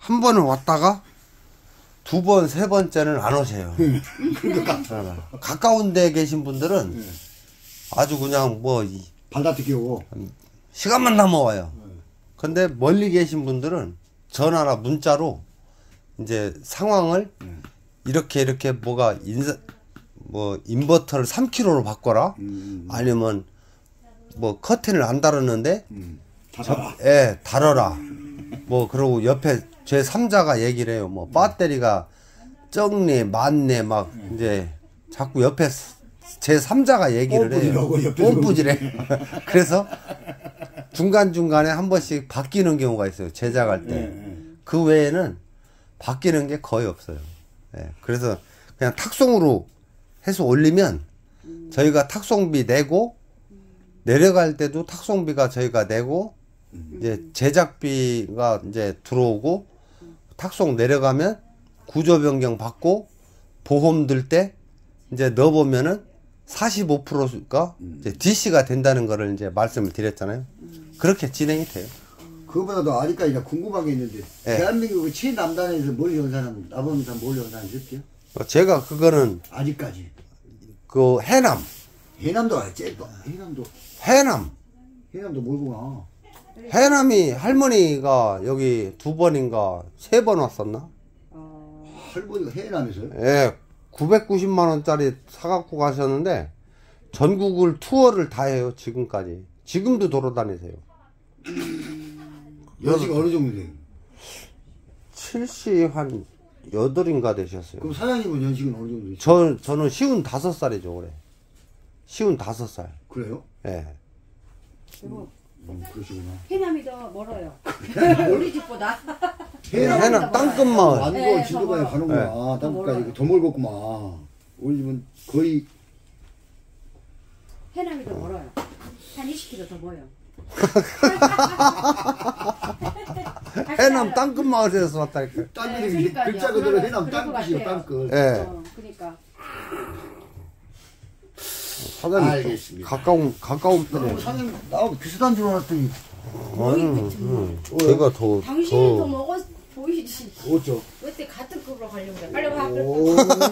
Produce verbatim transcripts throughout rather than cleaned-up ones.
한 번은 왔다가 두 번, 세 번째는 안 오세요. 가까운 데 계신 분들은 아주 그냥 뭐 발다뜯기 오고 시간만 남아와요. 근데 멀리 계신 분들은 전화나 문자로 이제 상황을 이렇게 이렇게 뭐가 인사 뭐 인버터를 삼 킬로그램로 바꿔라 음. 아니면 뭐 커튼을 안 달았는데 음. 저, 예, 달아라. 뭐 그러고 옆에 제 삼자가 얘기를 해요. 뭐 배터리가 적네 많네 막 이제 자꾸 옆에 제 삼자가 얘기를 해요. 뽐뿌지래. 그래서 중간중간에 한 번씩 바뀌는 경우가 있어요. 제작할 때. 그 외에는 바뀌는 게 거의 없어요. 예, 그래서 그냥 탁송으로 해서 올리면 저희가 탁송비 내고 내려갈 때도 탁송비가 저희가 내고 이제 제작비가 이제 들어오고 탁송 내려가면 구조 변경 받고 보험 들 때 이제 넣어보면은 사십오 퍼센트가 이제 디씨가 된다는 거를 이제 말씀을 드렸잖아요. 그렇게 진행이 돼요. 그거보다도 아직까지 궁금한 게 있는데 네. 대한민국 최남단에서 멀리 온 사람 남원산 멀리 온 사람 있었죠? 제가 그거는 아직까지 그 해남 해남도 알지? 해남도 해남 해남도 멀구나. 해남이 할머니가 여기 두 번인가 세 번 왔었나? 할머니가 해남에서요? 예, 구백구십만 원짜리 사갖고 가셨는데 전국을 투어를 다 해요. 지금까지. 지금도 돌아다니세요. 연식이 어느 정도 돼요? 칠십 한 여덟인가 되셨어요. 그럼 사장님은 연식은 어느 정도 되죠? 저, 저는 쉬운 다섯 살이죠, 올해. 쉬운 다섯 살. 그래요? 예. 음, 그러시구나. 해남이 더 멀어요. 우리 집보다. 해남, 해남 땅끝마을. 완도 네, 진도까지 더 가는구나. 네. 아, 땅끝까지 더 멀겠구만. 우리 집은 거의 해남이 더 멀어요. 한 이십 킬로미터 더 멀어요. 해남 땅끝마을에서 왔다니까. 땅끝이 네, 그러니까요. 글자 그대로 해남 그럴 것 땅끝이요, 같아요. 땅끝. 예. 어, 그러니까. 사장님, 알겠습니다. 가까운, 가까운 편에. 어, 사장님 나하고 비슷한 줄 알았더니 아니, 응. 제가 더, 당신이 더 더. 먹어 보이지. 어쩌? 그때 같은 급으로 가려고 그래. 빨리 와. 오,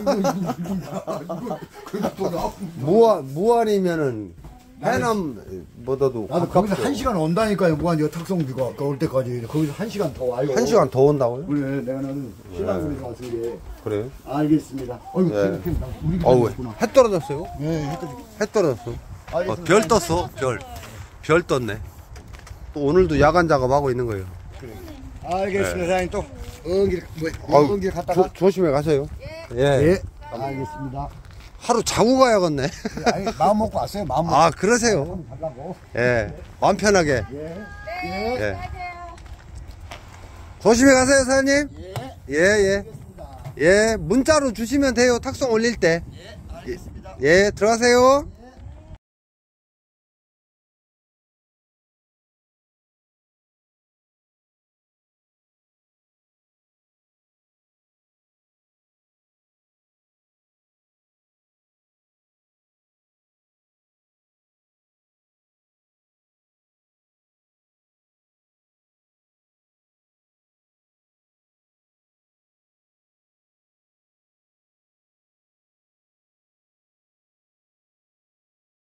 그래도 무안, 무안이면은 해남보다도 나도 거기서 한 시간 온다니까요. 무한 탁송비가 아까 올 때까지 거기서 한 시간 더 와요. 한 시간 더 온다고요? 그래, 내가 나는 신랑분에서 왔은 게. 그래요? 알겠습니다. 어이구, 네. 우리 어우, 집이구나. 해 떨어졌어요? 네, 했더니. 해 떨어졌어. 어, 알겠습니다. 별 떴어, 별. 별 떴네. 또 오늘도 야간 작업하고 있는 거예요. 알겠습니다. 사장님 또 응길 뭐 아유, 응길 갔다가 조, 조심해 가세요. 예. 예. 알겠습니다. 하루 자고 가야겠네. 예, 아니, 마음 먹고 왔어요. 마음 먹고. 아, 그러세요. 가려고. 예. 마음 편하게. 예. 네. 예. 조심히 가세요, 사장님. 예. 예, 예. 예, 문자로 주시면 돼요. 탁송 올릴 때. 예. 알겠습니다. 예, 들어가세요.